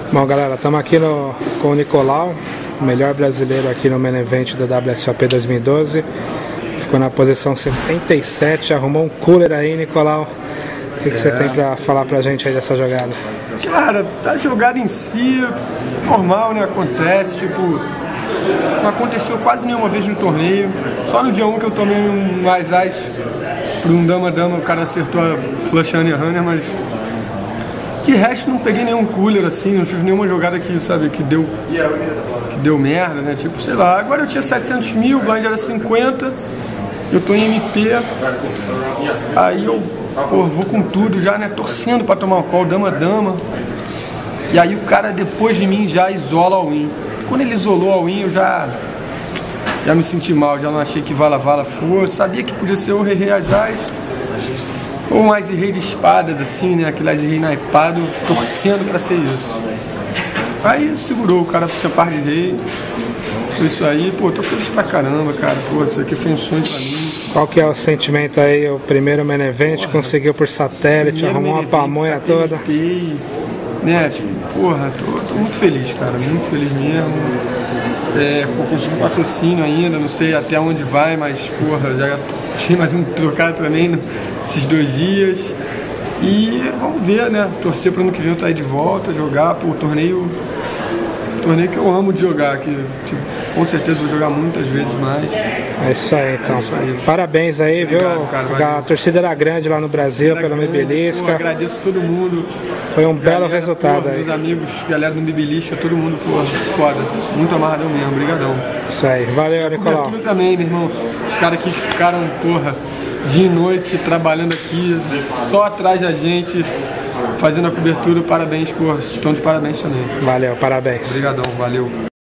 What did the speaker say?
Bom, galera, estamos aqui com o Nicolau, o melhor brasileiro aqui no Main Event do WSOP 2012. Ficou na posição 77, arrumou um cooler aí, Nicolau. O que você tem pra falar pra gente aí dessa jogada? Cara, a jogada em si, normal, né? Acontece, tipo, não aconteceu quase nenhuma vez no torneio. Só no dia 1 que eu tomei um Ais por um dama-dama, o cara acertou a flush runner, mas de resto não peguei nenhum cooler assim, não tive nenhuma jogada que, sabe, que deu merda, né? Tipo, sei lá, agora eu tinha 700 mil, o blind era 50, eu tô em MP, aí eu, pô, vou com tudo já, né? Torcendo pra tomar o call, dama-dama. E aí o cara depois de mim já isola o win. Quando ele isolou a win, eu já me senti mal, já não achei que vala fosse. Sabia que podia ser o rei Asas ou um Ice Rei de espadas, assim, né? Aquele Ice Rei naipado, torcendo pra ser isso. Aí segurou, o cara tinha par de rei. Foi isso aí, pô, tô feliz pra caramba, cara. Pô, isso aqui foi um sonho pra mim. Qual que é o sentimento aí? O primeiro Main Event, porra, conseguiu por satélite, arrumou uma pamonha toda. Né, tipo, porra, tô muito feliz, cara, muito feliz mesmo. Consegui um patrocínio ainda, não sei até onde vai, mas, porra, já puxei mais um trocado também nesses 2 dias. E vamos ver, né, torcer para ano que vem eu estar aí de volta, jogar, pô, torneio que eu amo de jogar, que tipo, com certeza vou jogar muitas vezes mais. É isso aí, então. É isso aí. Parabéns aí, obrigado, viu? Cara, a torcida era grande lá no Brasil, pelo Bibelisca. Agradeço todo mundo. Foi um belo resultado, porra, aí. Meus amigos, galera do Bibelisca, todo mundo, porra, foda. Muito amarradão mesmo, brigadão. Isso aí, valeu, Nicolau. Cobertura também, meu irmão. Os caras aqui que ficaram, porra, dia e noite trabalhando aqui, só atrás da gente, fazendo a cobertura, parabéns, porra, estão de parabéns também. Valeu, parabéns. Obrigadão, valeu.